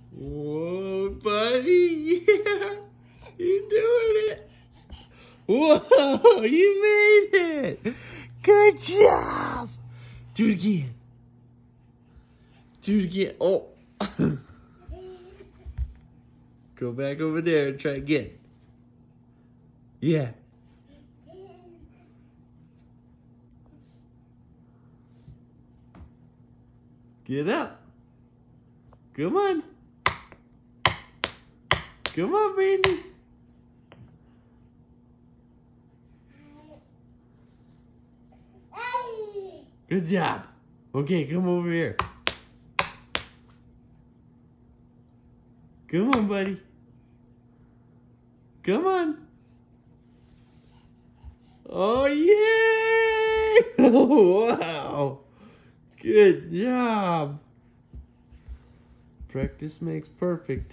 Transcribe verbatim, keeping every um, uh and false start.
Whoa, buddy. Yeah. You're doing it. Whoa, you made it. Good job. Do it again. Do it again. Oh. Go back over there and try again. Yeah. Get up. Come on. Come on, baby. Good job. Okay, come over here. Come on, buddy. Come on. Oh, yay! Wow. Good job. Practice makes perfect.